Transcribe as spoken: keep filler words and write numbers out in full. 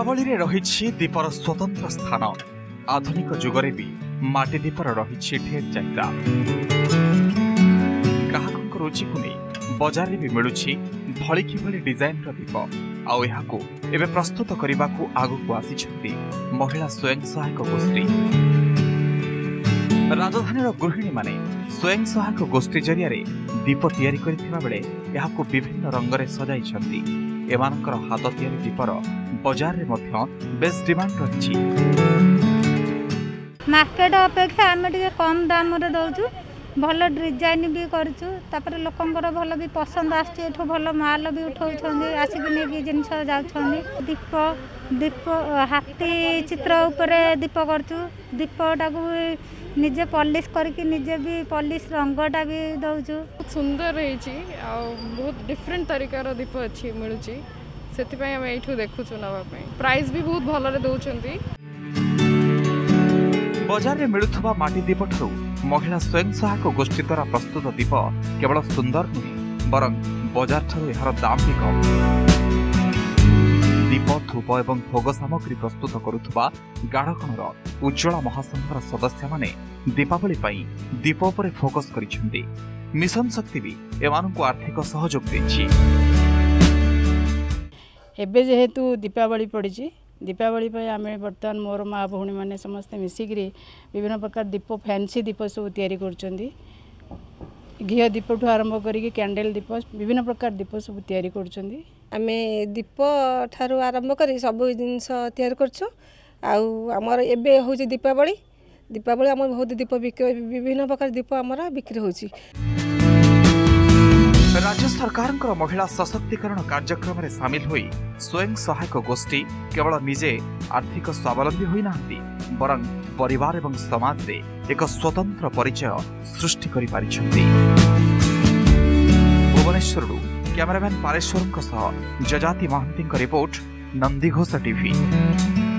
दीपावली रे रही दीपर स्वतंत्र स्थान आधुनिक जुगरे भी माटी दीपर रही ढेर चाहिदा ग्राहक रुचि को नहीं बजार भी मिलू भलिकी भली डिजाइन दीप आउ एबे प्रस्तुत करने को आगु को आसी महिला स्वयं सहायक गोष्ठी राजधानी गृहिणी माने स्वयं सहायक गोष्ठी जरिया दीप तैयारी करथिबा बेले एहाको विभिन्न रंगरे सजाइछन्ति एमानकर हाथ तैयारी दीपर बाजार रे मध्य बेस डिमांड रही मार्केट अपेक्षा आम टे कम दाम रे दउछु भल डिजाइन भी करछु तापर लोकंकर भल भी पसंद आछे एठो भल माल भी उठाउछन्ति आसिक नेकी जिंस जाउछन्ति दीप दीप हाथी चित्र ऊपर दीप करछु दीपटा को निजे पॉलिश करके निजे भी पॉलिश रंगटा भी दउछु बहुत सुंदर रही बहुत डिफरेंट तरीकार दीप अच्छी मिलूँ से ये देखुचु नापी प्राइस भी बहुत भल दौरान बाजार में मिलुवा माटी दीप ठारू महिला स्वयं सहायक गोष्ठी द्वारा प्रस्तुत दीप केवल सुंदर नुहे बरं बाजार ठारू यार दाम भी कम दीप धूप एवं भोग सामग्री प्रस्तुत करुवा गाढ़कणर उज्ज्वला महासंघर सदस्य माने दीपावली पाई दीप पर फोकस करिसेंती मिशन शक्ति भी एमानकु आर्थिक सहयोग देछि एबे जेहेतु दीपावली पड़ी दीपावली आम बर्तमान मोर माँ भौणी मैंने समस्ते मिसिक विभिन्न प्रकार दीप फैंसी दीप सब तैयारी कर घी दीप ठू आरंभ करके कैंडल दीप विभिन्न प्रकार दीप सब तैयारी कर आमे दीप ठारू आरंभ कर सब जिनस तैयार करछु आमर एबे होची दीपावली दीपावली आम बहुत दीप बिक्री विभिन्न प्रकार दीप आमर बिक्री होची राज्य सरकार महिला सशक्तिकरण कार्यक्रम में सामिल होई स्वयं सहायक गोष्ठी केवल निजे आर्थिक स्वावलंबी होई नाहंती बरं परिवार एवं समाज रे एक स्वतंत्र परिचय सृष्टि करि पारिछन्ती। भुवनेश्वरु कैमरामैन पारेश्वरଙ୍କ सह जजाति महांती रिपोर्ट नंदीघोष टीवी।